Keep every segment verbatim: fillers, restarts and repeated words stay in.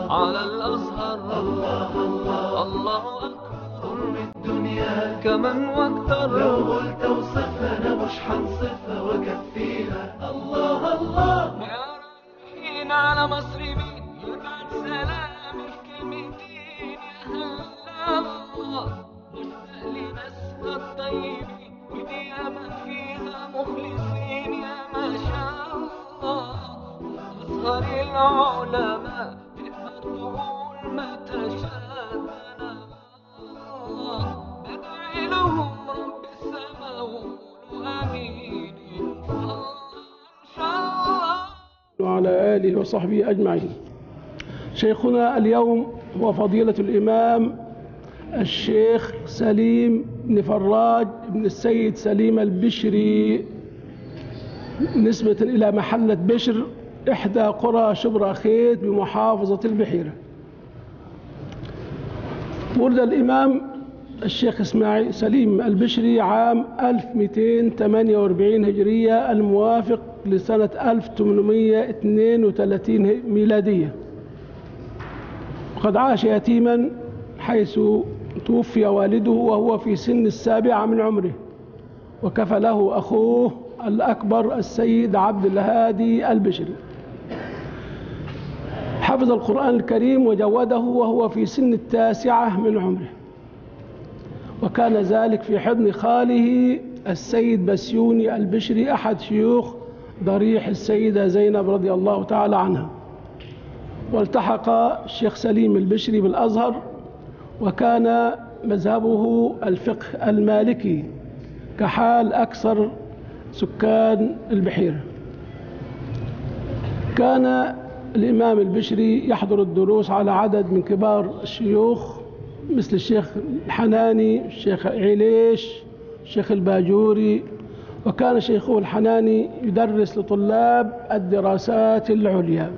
على الأزهر. الله الله الله أكبر. قرب الدنيا كمن واكتر، لو قلت اوصفها أنا مش هنصفها وكفيها. الله الله. يا رايحين على مصر مين يبعت سلامي في كلمتين يا هلا الله. مشتاق لناسها الطيبين وديما فيها مخلصين يا ما شاء الله. أزهر العلماء تقدر تقول ما تشاء. أنا بدعي لهم رب السماء وقولوا آمين إن شاء الله. وعلى آله وصحبه أجمعين. شيخنا اليوم هو فضيلة الإمام الشيخ سليم بن فراج بن السيد سليم البشري، نسبة إلى محلة بشر إحدى قرى شبرا خيت بمحافظة البحيرة. ولد الإمام الشيخ إسماعيل سليم البشري عام ألف ومئتين وثمانية وأربعين هجرية الموافق لسنة ألف وثمانمئة واثنين وثلاثين ميلادية. وقد عاش يتيما حيث توفي والده وهو في سن السابعة من عمره، وكفله أخوه الأكبر السيد عبد الهادي البشري. حفظ القرآن الكريم وجوده وهو في سن التاسعة من عمره، وكان ذلك في حضن خاله السيد بسيوني البشري أحد شيوخ ضريح السيدة زينب رضي الله تعالى عنها. والتحق الشيخ سليم البشري بالأزهر، وكان مذهبه الفقه المالكي كحال أكثر سكان البحيرة. كان الإمام البشري يحضر الدروس على عدد من كبار الشيوخ مثل الشيخ الحناني، الشيخ عليش، الشيخ الباجوري. وكان شيخه الحناني يدرس لطلاب الدراسات العليا.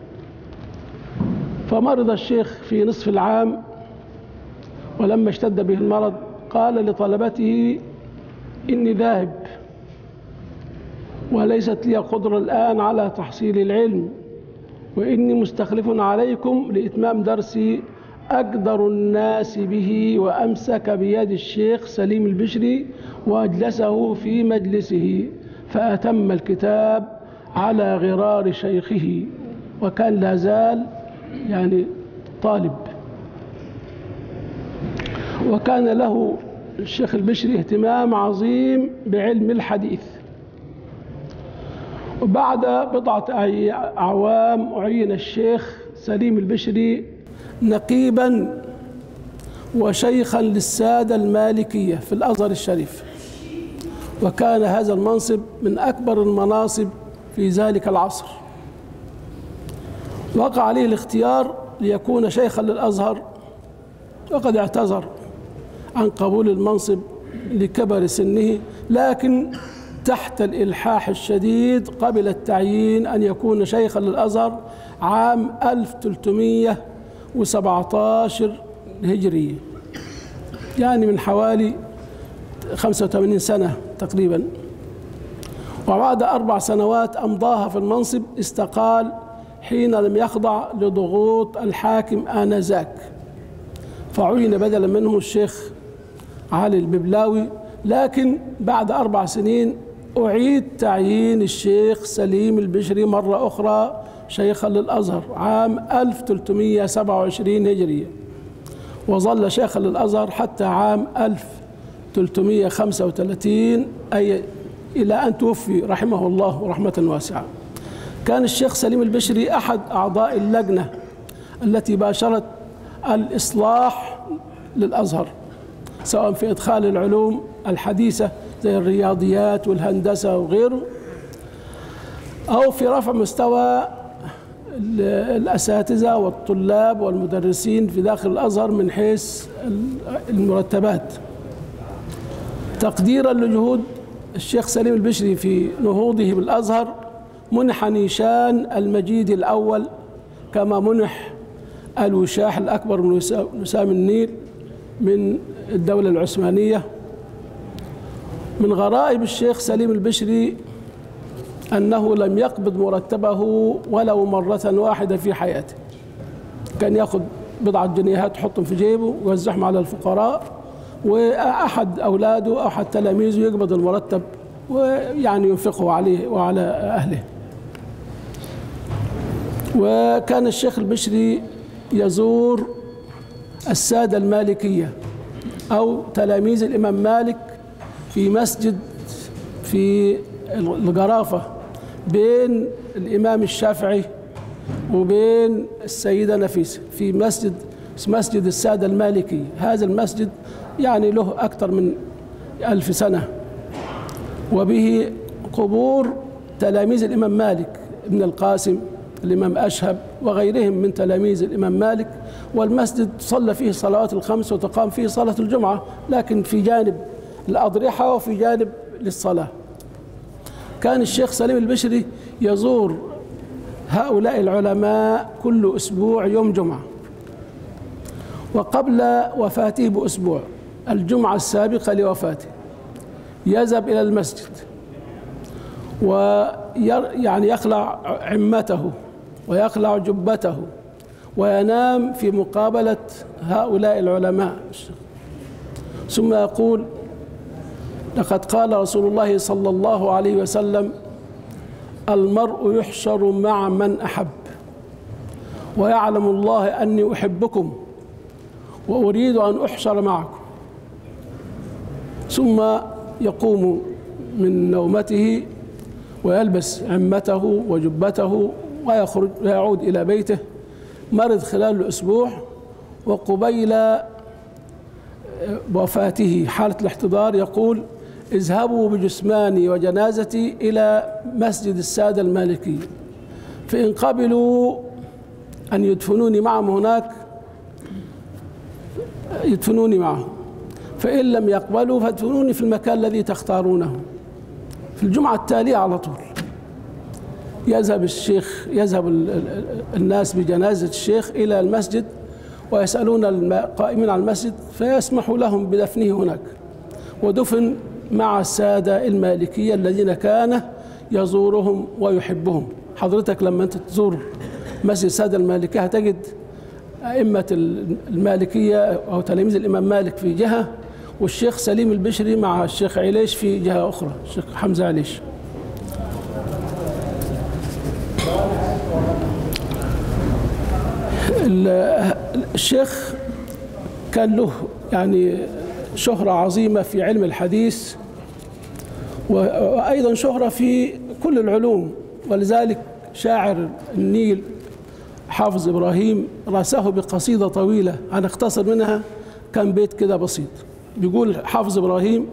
فمرض الشيخ في نصف العام، ولما اشتد به المرض قال لطلبته: إني ذاهب وليست لي قدرة الآن على تحصيل العلم، وإني مستخلف عليكم لإتمام درسي أقدر الناس به. وأمسك بيد الشيخ سليم البشري وأجلسه في مجلسه فأتم الكتاب على غرار شيخه، وكان لا زال يعني طالب. وكان له الشيخ البشري اهتمام عظيم بعلم الحديث. وبعد بضعة أعوام أعين الشيخ سليم البشري نقيبا وشيخا للسادة المالكية في الأزهر الشريف، وكان هذا المنصب من أكبر المناصب في ذلك العصر. وقع عليه الاختيار ليكون شيخا للأزهر، وقد اعتذر عن قبول المنصب لكبر سنه، لكن تحت الإلحاح الشديد قبل التعيين أن يكون شيخا للأزهر عام ألف وثلاثمئة وسبعة عشر هجرية، يعني من حوالي خمسة وثمانين سنة تقريبا. وبعد أربع سنوات أمضاها في المنصب استقال حين لم يخضع لضغوط الحاكم آنذاك، فعين بدلا منه الشيخ علي الببلاوي. لكن بعد أربع سنين أعيد تعيين الشيخ سليم البشري مرة أخرى شيخا للأزهر عام ألف وثلاثمئة وسبعة وعشرين هجرية، وظل شيخا للأزهر حتى عام ألف وثلاثمئة وخمسة وثلاثين، أي إلى أن توفي رحمه الله رحمة واسعة. كان الشيخ سليم البشري أحد أعضاء اللجنة التي باشرت الإصلاح للأزهر، سواء في إدخال العلوم الحديثة زي الرياضيات والهندسة وغيره، أو في رفع مستوى الأساتذة والطلاب والمدرسين في داخل الأزهر من حيث المرتبات. تقديرا لجهود الشيخ سليم البشري في نهوضه بالأزهر منح نيشان المجيد الأول، كما منح الوشاح الأكبر من وسام النيل من الدولة العثمانية. من غرائب الشيخ سليم البشري أنه لم يقبض مرتبه ولو مرة واحدة في حياته، كان ياخد بضعة جنيهات يحطهم في جيبه ويوزعهم على الفقراء، وأحد أولاده أو أحد تلاميذه يقبض المرتب ويعني ينفقه عليه وعلى أهله. وكان الشيخ البشري يزور السادة المالكية أو تلاميذ الإمام مالك في مسجد في القرافة بين الإمام الشافعي وبين السيدة نفيسة، في مسجد مسجد السادة المالكي. هذا المسجد يعني له أكثر من ألف سنة، وبه قبور تلاميذ الإمام مالك، ابن القاسم، الإمام أشهب وغيرهم من تلاميذ الإمام مالك. والمسجد صلى فيه صلوات الخمس وتقام فيه صلاة الجمعة، لكن في جانب الأضرحة وفي جانب للصلاة. كان الشيخ سليم البشري يزور هؤلاء العلماء كل أسبوع يوم جمعة، وقبل وفاته بأسبوع الجمعة السابقة لوفاته يذهب إلى المسجد ويعني يخلع عمته ويخلع جبته وينام في مقابلة هؤلاء العلماء، ثم يقول: لقد قال رسول الله صلى الله عليه وسلم: المرء يحشر مع من أحب، ويعلم الله أني أحبكم وأريد أن أحشر معكم. ثم يقوم من نومته ويلبس عمته وجبته ويخرج ويعود إلى بيته. مرض خلال الأسبوع، وقبيل وفاته حالة الاحتضار يقول: اذهبوا بجثماني وجنازتي إلى مسجد السادة المالكي، فإن قبلوا أن يدفنوني معهم هناك يدفنوني معهم، فإن لم يقبلوا فادفنوني في المكان الذي تختارونه. في الجمعة التالية على طول يذهب الشيخ يذهب الناس بجنازة الشيخ إلى المسجد ويسألون القائمين على المسجد فيسمحوا لهم بدفنه هناك، ودفن مع السادة المالكية الذين كان يزورهم ويحبهم. حضرتك لما أنت تزور مسجد السادة المالكية هتجد أئمة المالكية أو تلاميذ الإمام مالك في جهة، والشيخ سليم البشري مع الشيخ عليش في جهة أخرى، الشيخ حمزة عليش. الشيخ كان له يعني شهرة عظيمة في علم الحديث، وأيضا شهرة في كل العلوم، ولذلك شاعر النيل حافظ إبراهيم راسه بقصيدة طويلة، أنا أختصر منها كان بيت كده بسيط. بيقول حافظ إبراهيم: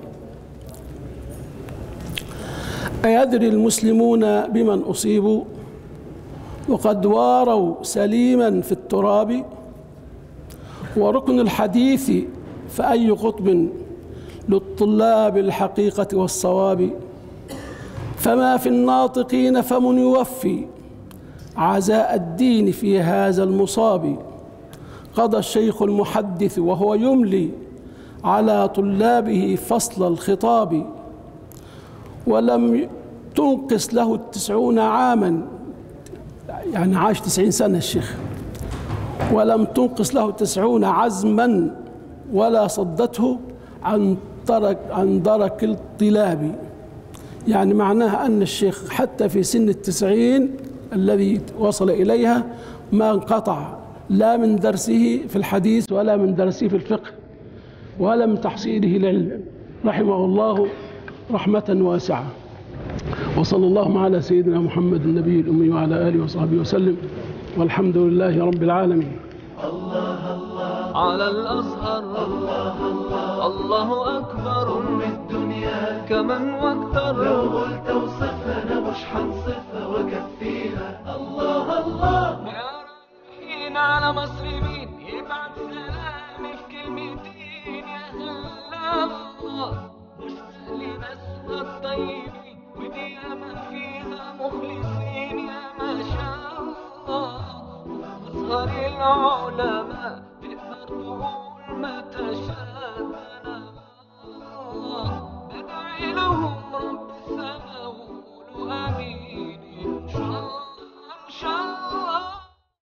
أيدري المسلمون بمن أصيبوا وقد واروا سليما في التراب، وركن الحديث فأي قطب للطلاب الحقيقة والصواب، فما في الناطقين فمن يوفي عزاء الدين في هذا المصاب. قضى الشيخ المحدث وهو يملي على طلابه فصل الخطاب، ولم تنقص له التسعون عاما، يعني عاش تسعين سنة الشيخ، ولم تنقص له التسعون عزما ولا صدته عن ترك عن درك الطلاب. يعني معناها أن الشيخ حتى في سن التسعين الذي وصل إليها ما انقطع لا من درسه في الحديث ولا من درسه في الفقه ولا من تحصيله للعلم، رحمه الله رحمة واسعة. وصلى الله على سيدنا محمد النبي الأمي وعلى آله وصحبه وسلم، والحمد لله رب العالمين. الله الله على الأزهر، الله الله الله أكبر من الدنيا كمن واكثر. لو قلت وصفها أنا مش حنصفها وكفيها. الله الله يا رايحين على مصر مين يبعت سلامي في كلمتين. يا هلا الله مشتاق لناسها الطيبين ودي ياما فيها مخلصين. يا ما شاء الله أزهر العلماء تقدر تقول ما تشاء.